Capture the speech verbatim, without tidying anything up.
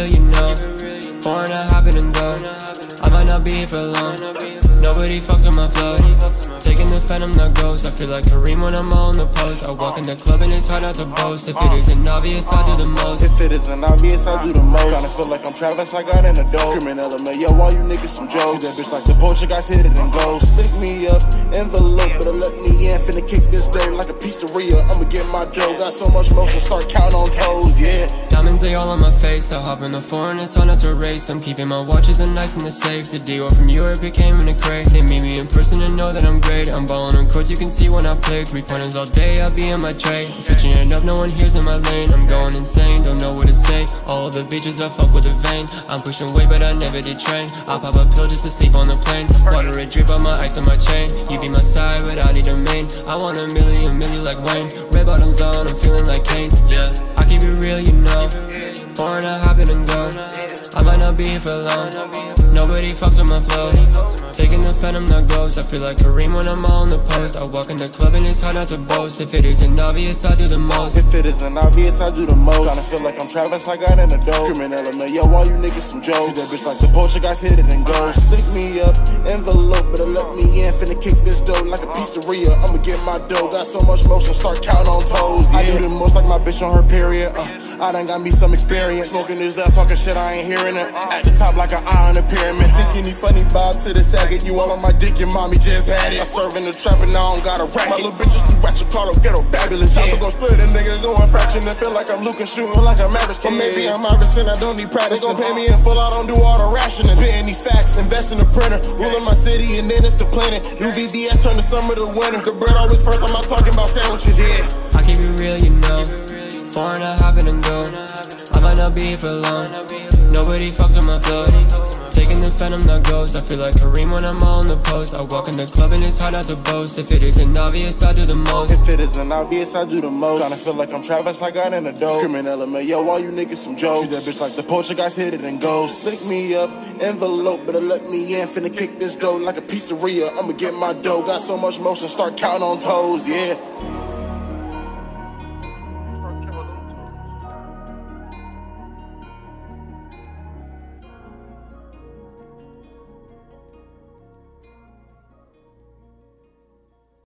real, you know. Foreign, I hop in and go. I might not be here for long. Nobody fucks with my flow. Taking the phantom, not ghost. I feel like Kareem when I'm on the post. I walk in the club and it's hard not to boast. If it isn't obvious, I do the most. If it isn't obvious, I do the most. Kinda feel like I'm Travis, I got in the dough. Criminal element, yo, all you niggas some jokes. That bitch like the poacher, guys hit it and go. Stick me up, envelope, better let me in. Finna kick this dirt like a pizzeria. I'ma get my dough. Got so much motion, start counting on toes, yeah. Diamonds, they all on my face. I hop in the foreign, it's hard not to race. I'm keeping my watches and nice in the safe. The Dior from Europe, it came in a crate. They meet me in person and know that I'm great. I'm ballin' on courts, you can see when I play. Three pointers all day, I be in my tray. I'm switching it up, no one hears in my lane. I'm going insane, don't know what to say. All the bitches, I fuck with a vein. I'm pushing weight, but I never did train. I pop a pill just to sleep on the plane. Water it drip on my ice on my chain. You be my side, but I need a main. I want a million, million like Wayne. Red bottoms on, I'm feeling like Kane. Yeah, I keep it real, you know. Foreign, I hop in and go. I might not be here for long. Nobody fucks with my flow. Taking the phantom, not ghost. I feel like Kareem when I'm on the post. I walk in the club and it's hard not to boast. If it isn't obvious, I do the most. If it isn't obvious, I do the most. Kinda feel like I'm Travis, I got in the dough. Criminal element, yo, all you niggas some jokes. That bitch like the poacher, guys hit it and go. Stick me up, envelope, better let me in. Finna kick this dough like a pizzeria. I'ma get my dough. Got so much motion, start counting on toes, yeah. I do the most like my bitch on her period. Uh, I done got me some experience. Smoking this loud, talking shit, I ain't hearing it. At the top like an eye on a pyramid. Thinking he funny, bob to the sagging. You all on my dick, your mommy just had it. I serve in the trap and now I don't got a racket. My little bitches do ratchet, call them ghetto fabulous. Yeah. I'm gon' split a nigga going fraction and feel like I'm Luke and shooting like I'm average. Or maybe I'm Iverson, I don't need practice. They gon' pay me in full, I don't do all the rationing. Spitting these facts, invest in the printer. Ruling my city and then it's the planet. New V V S turn the summer to winter. The bread always first, I'm not talking about sandwiches, yeah. I keep it real, you know. Foreign, I hop in and go. I might not be here for long. Nobody fucks with my flow. Taking the phantom, not ghost. I feel like Kareem when I'm on the post. I walk in the club and it's hard not to boast. If it isn't obvious, I do the most. If it isn't obvious, I do the most. Kinda feel like I'm Travis, I got in the dough. Criminal element, yo, all you niggas some jokes. That bitch like the poacher, guys hit it and go. Stick me up, envelope, better let me in. Finna kick this dough like a pizzeria. I'ma get my dough. Got so much motion, start counting on toes, yeah.